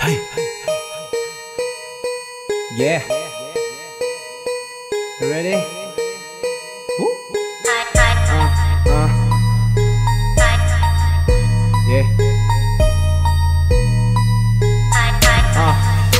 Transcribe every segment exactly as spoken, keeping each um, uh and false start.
Hey. Yeah. You ready? Woo. Uh, uh. Yeah. Uh.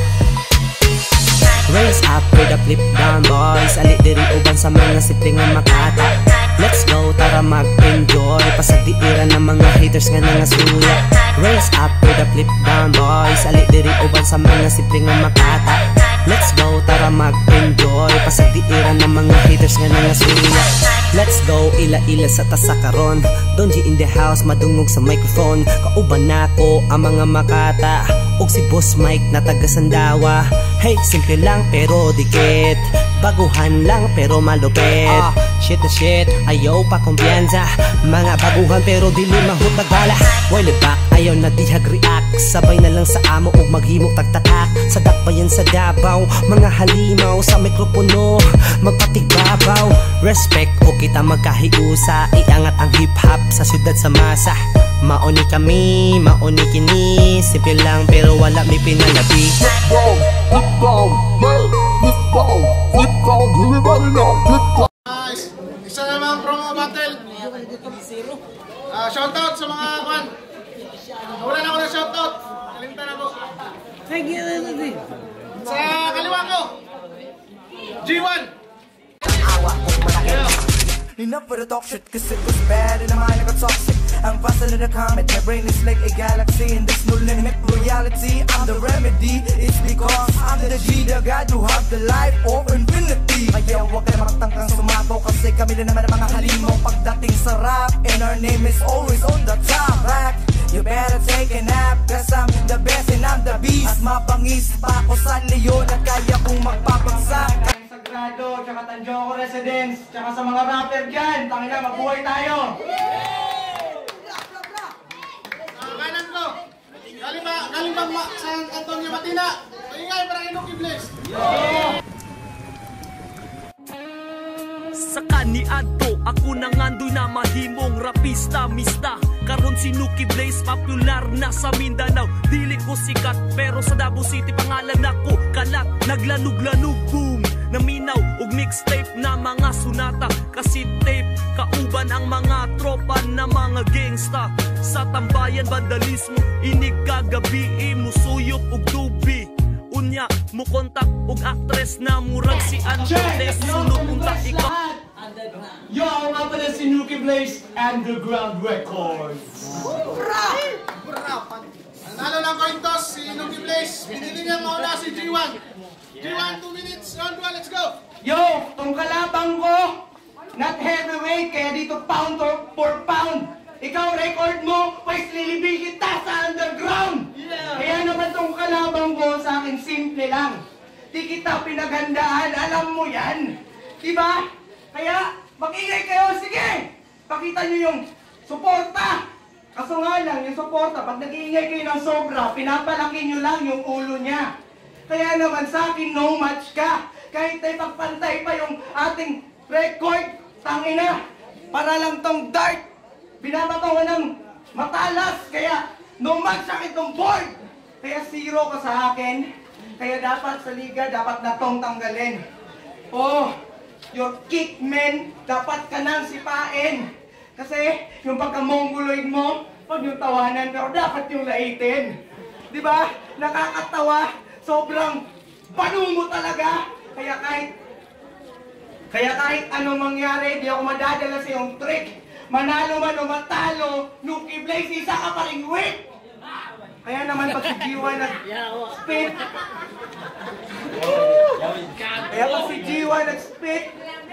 Raise up with a flip down boys. Alit diri uban sa mga sipling nga makata. Let's go, tara mag-enjoy. Pasagdiiran ng mga haters nga nangasuya. Raise up with a flip down boys. Alit diri uban sa mga sipling nga makata. Let's go, tara mag-enjoy. Pasagdiiran ng mga haters nga nangasuya. Let's go, ila-ila sa tasakaron. Donji in the house, madungog sa microphone. Kauban nako ang mga makata. Og si Boss Mike na taga Sandawa. Hey, simple lang pero dikit. Baguhan lang pero malupit. uh, Shit na shit, ayaw pa kumpiyansa. Mga baguhan pero dili mahutagala. Wile back, ayaw na dihag react. Sabay na lang sa amo og maghimok tagtatak. Sa dakbayan sa Davao, mga halimaw sa mikropono, magpatigbabaw. Respect o kita magkahiusa. Iangat ang hip-hop sa syudad sa masa. Mauni kami, mauni kini. Simple lang pero wala may pinalabi. Flip down, flip down, man, flip down, flip down, everybody now, flip down. Nice. Isa naman promo battle. Uh, shoutout sa mga kwan. Wala na ako na shoutout. Kalimtan ako. Sa kaliwa ko, G one. Enough for the talk shit, cause it was bad and my mind got toxic. I'm faster than a comet, my brain is like a galaxy. And there's no limit reality, I'm the remedy. It's because I'm the G, the God who have the life of infinity. Kaya huwag ka na magtangkang sumabaw, kasi kami na naman ang mga halimaw pagdating sa rap. And our name is always on the top rack. You better take a nap, cause I'm the best and I'm the beast. At mapangis pa ako sa leon at kaya kong magpapagsak. Sagrado, tsaka Tanjoko Residence, tsaka sa mga rapper dyan, tangina, mabuhay tayo! Uh, kanan ko, galing ba, galing ba ma San Antonio Matina? Paingay para kay Nuki Blaze. Sa kaniadto, ako nang andoy na mahimong rapista, mista. Karon si Nuki Blaze, popular na sa Mindanao. Dili ko sikat, pero sa Davao City pangalan ako kalat. Naglanog-lanog, boom! Naminaw og mixtape na mga sunata. Kasi tape, kauban ang mga tropa na mga gangsta. Sa tambayan, vandalismo, inig kagabi, musuyop og tubi. Unya, mo kontak og actress na murag si Angeles. Sunod unta ikaw. Yo, ako nga pala si Nuki Blaze, Underground Records. Bra! Bra! Nanalo ng coin toss si Nuki Blaze. Pinili niya mauna si G one. G one, two minutes, round one, let's go! Yo, tong kalabang ko, not heavyweight, kaya dito pound for pound. Ikaw, record mo, pwes lilibig kita sa underground. Yeah. Kaya naman tong kalabang ko sa akin, simple lang. Di kita pinaghandaan, alam mo yan. Diba? Kaya, mag-ingay kayo, sige! Pakita nyo yung suporta. Kaso nga lang, yung suporta, pag nag-iingay kayo ng sobra, pinapalaki nyo lang yung ulo niya. Kaya naman sa akin, no match ka. Kahit tayo pagpantay pa yung ating record, tangina, para lang tong dart, binabato ko ng matalas, kaya no match sa akin tong board. Kaya zero ka sa akin, kaya dapat sa liga, dapat na tong tanggalin. Oh, your kick, man, dapat ka nang sipain. Kasi yung pagka-mongoloid mo, pag yung tawanan, pero dapat yung laitin. Diba? Nakakatawa. Sobrang banungo talaga. Kaya kahit Kaya kahit anong mangyari, di ako madadala sa iyong trick. Manalo man o matalo, Nuki Blaze, isa ka pa rin weak. Kaya naman pag si G one nag-spit, Kaya pag si G one nag-spit,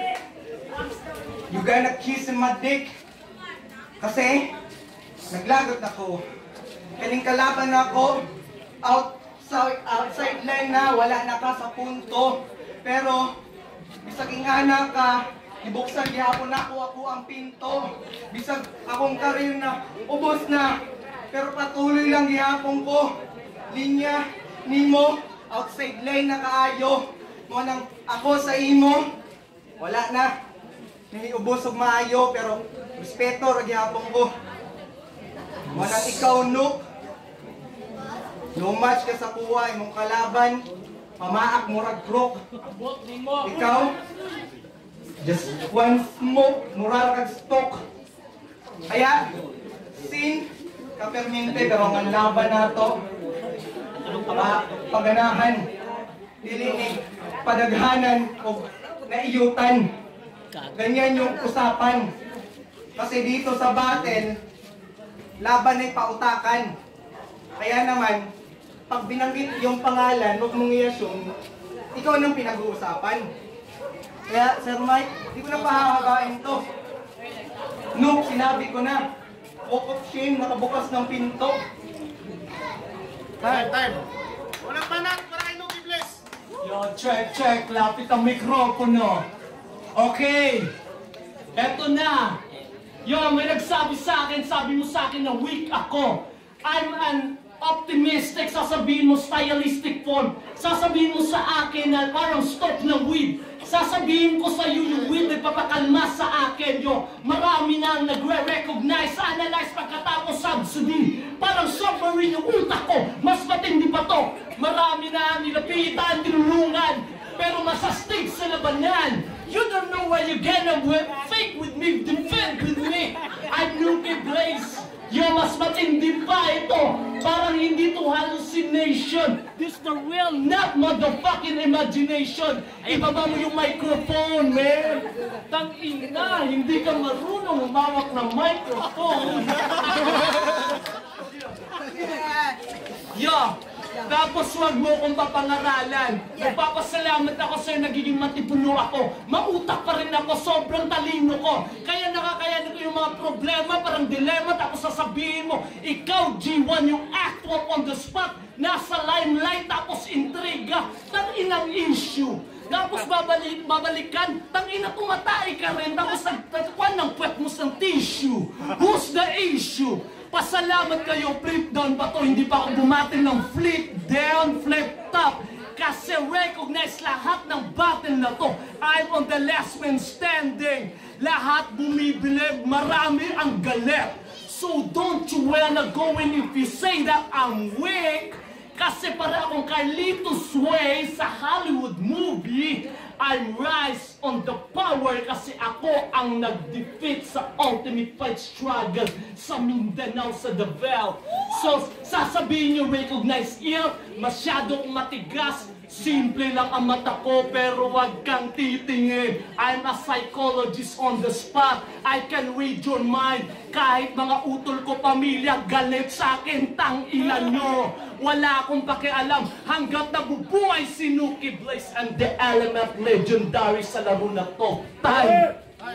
you gonna kiss my dick. Kasi naglagot ako. Kaling kalaban ako, out sa outside line na, wala na ka sa punto. Pero, bisag ingana ka, ibuksan gihapon na ako ako ang pinto. Bisag akong karir na, ubos na. Pero patuloy lang gihapon ko. Linya, nimo, outside line na kaayo. Mo nang ako sa imo, wala na. Niniubos og maayo, pero respeto ra gihapon ko. Mo nang ikaw, Nuk. lumatch ka sa kuha, imong kalaban, pamaak murag krok. Ikaw, just one smoke, murag kag stock. Kaya, sin, kapermente, pero ang laban na to, pa, paganahan, dilinig, padaghanan, o naiyutan. Ganyan yung usapan. Kasi dito sa battle, laban ay pautakan. Kaya naman, pag binanggit yung pangalan, huwag mong i-assume, ikaw nang pinag-uusapan. Kaya, Sir Mike, hindi ko na pahahabain to. No, sinabi ko na, walk of shame, nakabukas ng pinto. Time, time. Walang banat para kay Nuki Bless. Yo, check, check. Lapit ang mikropono. Okay. Eto na. Yo, may nagsabi sa akin, sabi mo sa akin na weak ako. I'm an optimistic, sasabihin mo stylistic form. Sasabihin mo sa akin na parang stop ng weed. Sasabihin ko sa iyo yung weed ay papakalma sa akin. Yo, marami na nagre-recognize, analyze pagkatapos subsidy. Parang submarine yung utak ko. Mas matindi pa to. Marami na nilapitan, tinulungan. Pero masastig sa labanan. You don't know where you're gonna fake with me, defend with me. I'm Nuki Blaze. Yo, mas matindi pa ito. Parang hindi to hallucination. This the real, not motherfucking imagination. Ibaba mo yung microphone, man. Tangina, hindi ka marunong umawak ng microphone. Yo, tapos wag mo kong papangaralan. Nagpapasalamat ako sa'yo, nagiging matipuno ako. Mautak pa rin ako, sobrang talino ko. Kaya nakakayanin ko yung mga problema, parang dilema. Tapos sasabihin mo, ikaw G one, yung actual on the spot. Nasa limelight, tapos intriga. Tanginang issue. Tapos babalik, babalikan, tangina tumatay ka rin. Tapos nagtatuan ng puwet mo sa tissue. Who's the issue? Pasalamat kayo, flip down pa to. Hindi pa ako bumatin ng flip down, flip top. Kasi recognize lahat ng battle na to. I'm on the last man standing. Lahat bumibilib, marami ang galit. So don't you wanna go in if you say that I'm weak. Kasi para akong Carlitos Way sa Hollywood movie, I'm rise on the power kasi ako ang nag-defeat sa ultimate fight struggle sa Mindanao, sa Davao. So, sasabihin nyo recognize ill, masyadong matigas, simple lang ang mata ko pero wag kang titingin. I'm a psychologist on the spot, I can read your mind. Kahit mga utol ko pamilya galit sa akin, tang ilan nyo. Wala akong pakialam hanggat nabubuhay si Nuki Blaze and the element legendary sa laro na to. Time!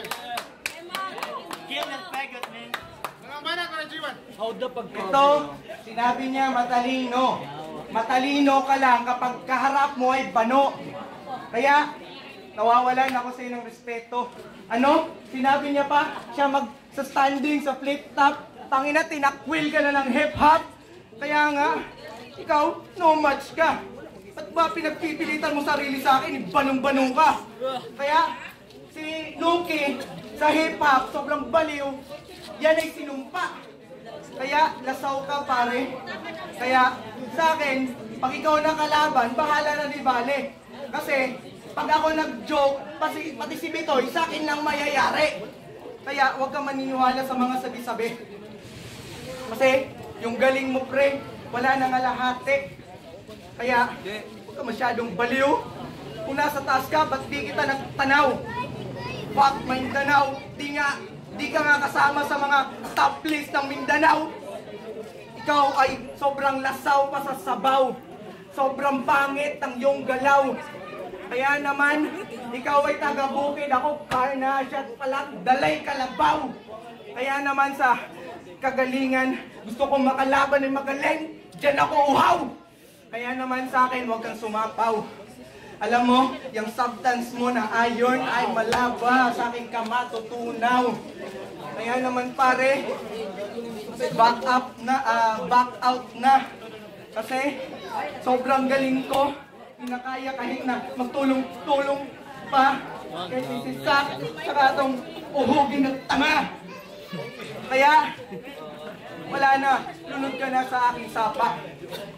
Kill and faggot, man. Walang banat para G one. How the pagka... Ito, sinabi niya matalino. Matalino ka lang kapag kaharap mo ay bano. Kaya, nawawalan ako sa iyo ng respeto. Ano? Sinabi niya pa, siya mag sa standing, sa flip top. Tangina, tinakwil ka na ng hip-hop. Kaya nga, ikaw, no match ka. Ba't ba pinagpipilitan mo sarili sa akin? Banong-banong ka. Kaya, si Nuki, sa hip-hop, sobrang baliw. Yan ay sinumpa. Kaya, lasaw ka, pare. Kaya, sa akin, pag ikaw na kalaban, bahala na di bale. Kasi, pag ako nag-joke, pati, pati si Bitoy, sa akin lang mayayari. Kaya, huwag kang maniniwala sa mga sabi-sabi. Kasi, yung galing mo, pre, wala nang alahati. Kaya, huwag ka masyadong baliw. Kung nasa taas ka, ba't di kita nagtanaw? Fuck Mindanao, di nga, di ka nga kasama sa mga top list ng Mindanao. Ikaw ay sobrang lasaw pa sa sabaw. Sobrang pangit ang iyong galaw. Kaya naman, ikaw ay taga-bukid, ako Carnasya at palang dalay kalabaw. Kaya naman sa kagalingan, gusto kong makalaban ay magaling, dyan ako uhaw. Kaya naman sa akin, huwag kang sumapaw. Alam mo, yung substance mo na iron ay malaba, sa aking kamatutunaw. Kaya naman pare, back up na, uh, back out na. Kasi sobrang galing ko, pinakaya kahit na magtulong-tulong pa. Kaya sisisak, saka itong uhugin ng tanga. Kaya, wala na, lunod ka na sa aking sapa.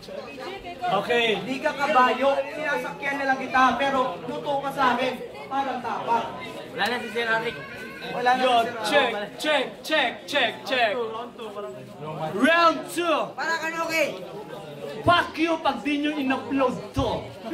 Okay. Di ka kabayo, sinasakyan na lang kita, pero luto ka sa akin, parang tapak. Wala na si Sir Rick. Wala na Yo, si Sir check, check, check, check, check. Round two. Para ka okay. Fuck you pag di nyo in-upload to.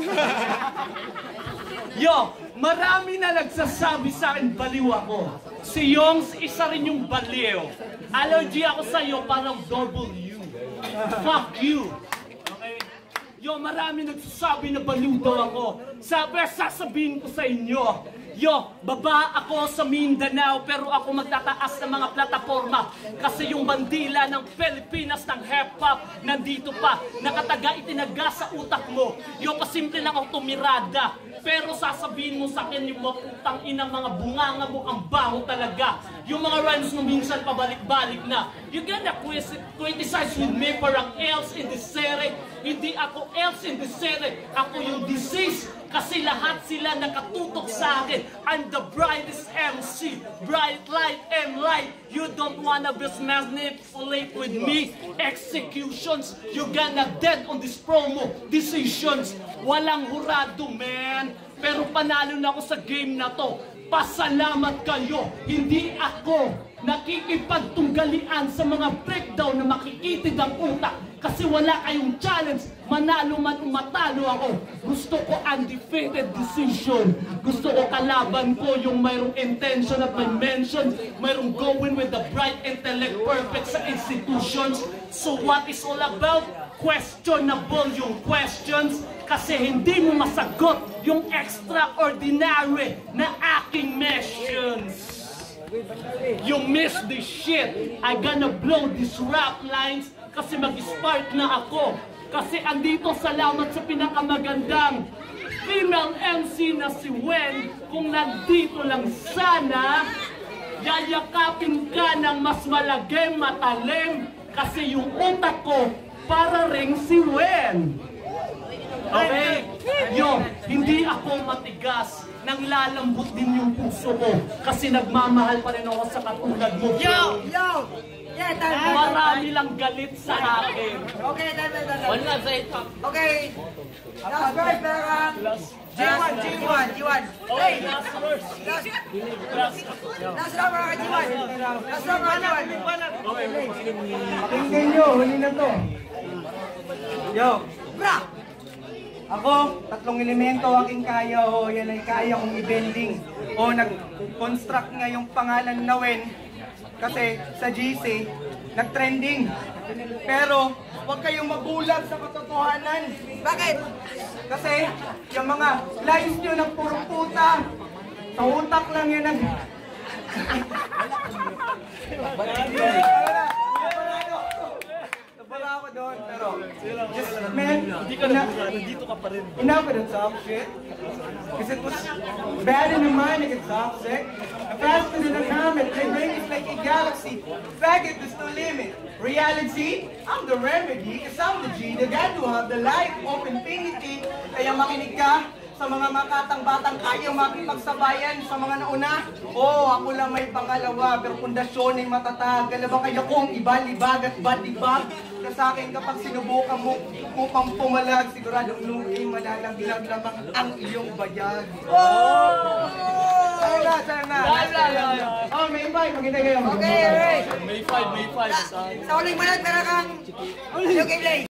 Yo, marami na nagsasabi sa akin baliw ako. Si Yongs, isa rin yung baliw. Allergy ako sa'yo, parang double U. Fuck you. Okay? Yo, marami nagsasabi na baliw daw ako. Sabi, sasabihin ko sa inyo. Yo, baba ako sa Mindanao pero ako magtataas ng mga plataforma kasi yung bandila ng Pilipinas ng hip-hop nandito pa, nakataga itinaga sa utak mo. Yo, pasimple lang ako tumirada pero sasabihin mo sa akin yung mga putang inang mga bunganga mo, ang baho talaga. Yung mga rhymes mo minsan pabalik-balik na. You gonna criticize with me parang else in the series. Hindi ako else in the series. Ako yung disease kasi lahat sila nakatutok sa akin. I'm the brightest M C, bright light and light. You don't wanna be manipulate with me. Executions, you gonna dead on this promo. Decisions, walang hurado, man. Pero panalo na ako sa game na to. Pasalamat kayo, hindi ako nakikipagtunggalian sa mga breakdown na makikitid ang utak kasi wala kayong challenge, manalo man o matalo ako. Gusto ko undefeated decision. Gusto ko kalaban ko yung mayroong intention at may mention, mayroong going with the bright intellect, perfect sa institutions. So what is all about? Questionable yung questions kasi hindi mo masagot yung extraordinary na aking mentions. You miss this shit. I gonna blow these rap lines kasi mag-spark na ako. Kasi andito salamat sa pinakamagandang female M C na si Wen. Kung nandito lang sana, yayakapin ka ng mas malagay matalim kasi yung utak ko para ring si Wen. Okay? Yo, hindi ako matigas. Nang lalambot din yung puso ko kasi nagmamahal pa rin ako sa katulad mo. Yo! Yo! Yeah, time, time, Marami lang galit sa akin. Okay, time, time, time. Wala sa ito. Okay. Last verse, meron G one, G one, G one. Hey! Last verse. Last, Last. last round, meron G one. Last round, meron G one. Okay. Pakinggan nyo, huli na to. Yo! Bra! Ako, tatlong elemento aking kaya o yan ay kaya kong i-bending o nag-construct nga yung pangalan na Wen kasi sa G C nag-trending. Pero huwag kayong magulag sa katotohanan. Bakit? Kasi yung mga lines nyo ng puro puta, sa utak lang yan nag... Wala ako doon, pero just, man, Hindi ka na, nandito ka pa rin. enough with the top shit. Because it was bad in the mind, it gets toxic. Faster than a comet, my brain is like a galaxy. Faggot is the limit. Reality, I'm the remedy. Cause I'm the G, the guy who have the life of infinity. Kaya makinig ka sa mga makatang batang kayang makipagsabayan sa mga nauna. Oo, oh, ako lang may pangalawa, pero pundasyon ay matatag. Galaba kaya kong ibalibag at badibag. Sa akin kapag sinubukan mo upang pumalag, siguradong lugi malalaglag lamang ang iyong bayag. Oh! Sayang na, sayang na. Oh, May five, maghintay kayo. Okay, alright. May five, May five. Sa uling manat, meron kang yung game